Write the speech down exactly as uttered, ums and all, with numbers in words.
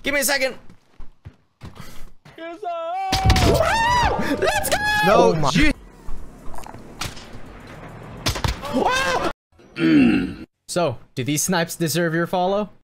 Give me a second. Let's go! No, Oh my. Wow. So, do these snipes deserve your follow?